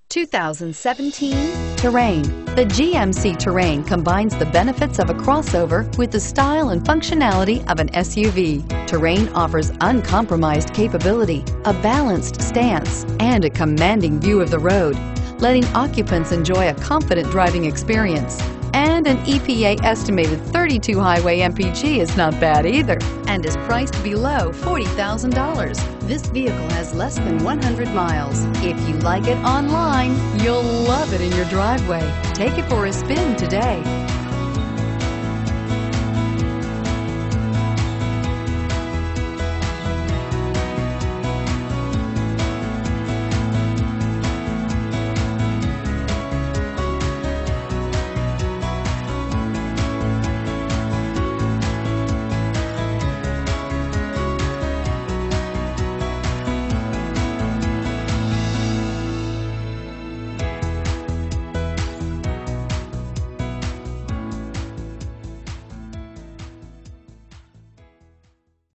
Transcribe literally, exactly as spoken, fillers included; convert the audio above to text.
two thousand seventeen Terrain. The G M C Terrain combines the benefits of a crossover with the style and functionality of an S U V. Terrain offers uncompromised capability, a balanced stance, and a commanding view of the road, letting occupants enjoy a confident driving experience. And an E P A estimated thirty-two highway M P G is not bad either, and is priced below forty thousand dollars. This vehicle has less than one hundred miles. If you like it online, you'll love it in your driveway. Take it for a spin today.